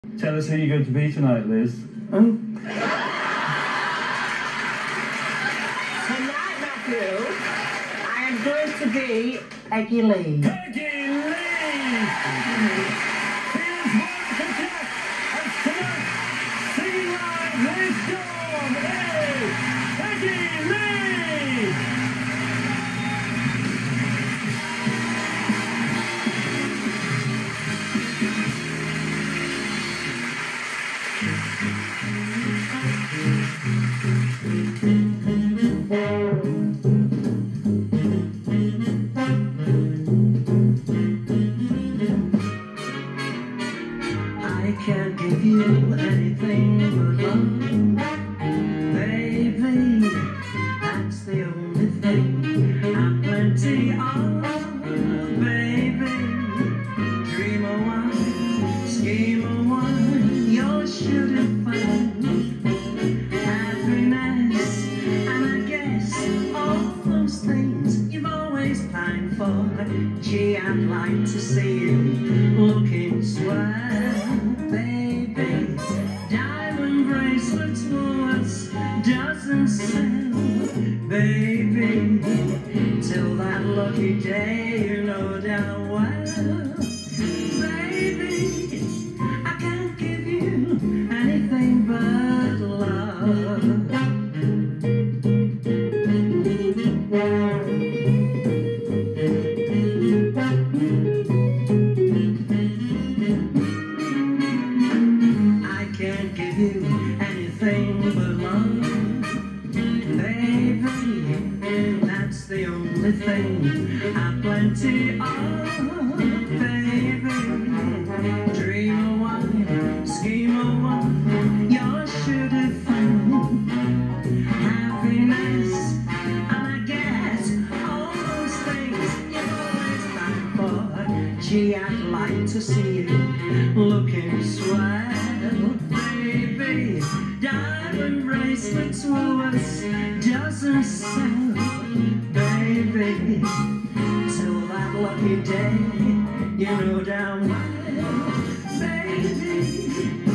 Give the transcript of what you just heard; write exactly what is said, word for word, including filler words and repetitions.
Tell us who you're going to be tonight, Liz. Um. Tonight, Matthew, I am going to be Peggy Lee. Peggy Lee! Here's Monica Jack, and tonight, singing live this storm is Peggy Lee! I can't give you anything but love, baby. That's the only thing I'm plenty of, baby. Dream of one, scheme of one, you're sure to find happiness, and I guess all those things you've always pined for. Gee, I'd like to see you looking swell, baby. Diamond bracelets for us doesn't sell, baby. Till that lucky day, you know damn well, baby. I can't give you anything but love. Can't give you anything but love, baby. That's the only thing I've plenty of, baby. Dream of one, scheme of one, you're sure to find happiness, and I guess all those things you've always find for. Gee, I'd like to see you looking swell, baby. Diamond bracelets for us doesn't sell, baby. Till that lucky day, you know damn well, baby.